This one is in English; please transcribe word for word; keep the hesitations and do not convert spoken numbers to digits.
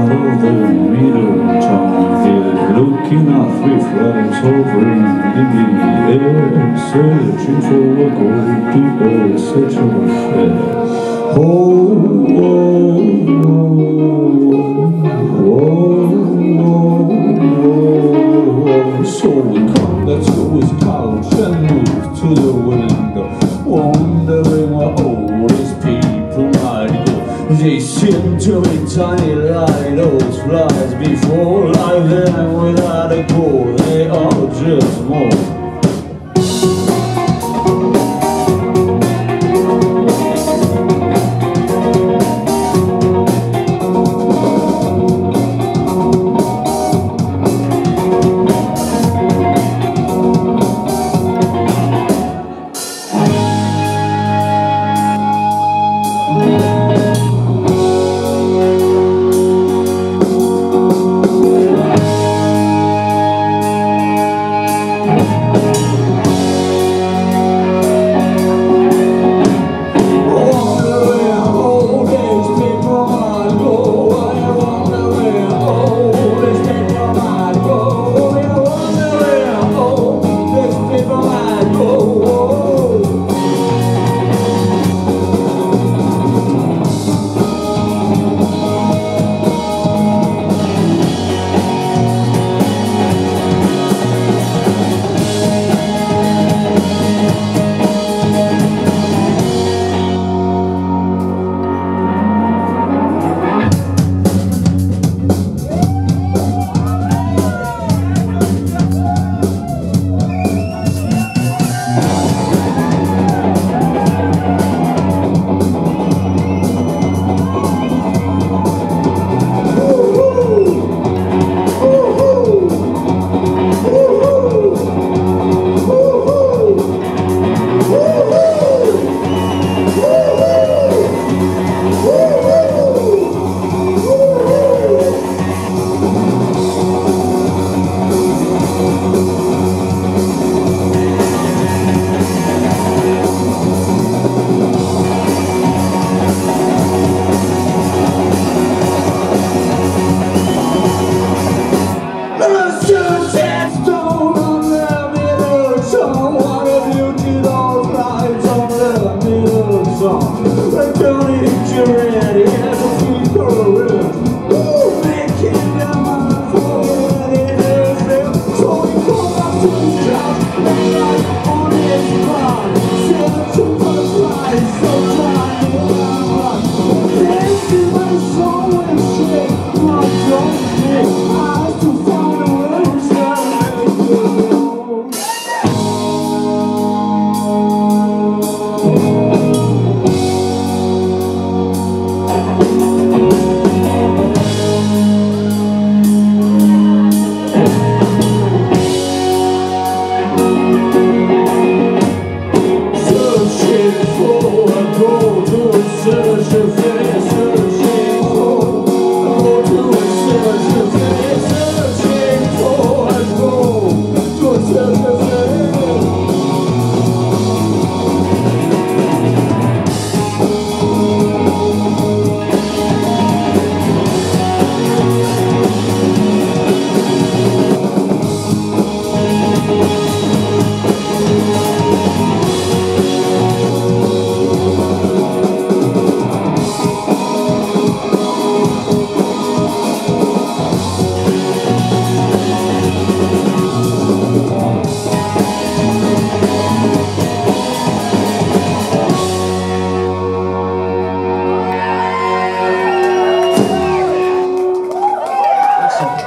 of the middle town here, looking at three flags hovering in the air, searching for a gold digger, such a affair. Oh, oh, oh, oh, oh, oh. So we come back to his couch and move to the window, wondering what all these people might do. They seem to be tiny like those flies before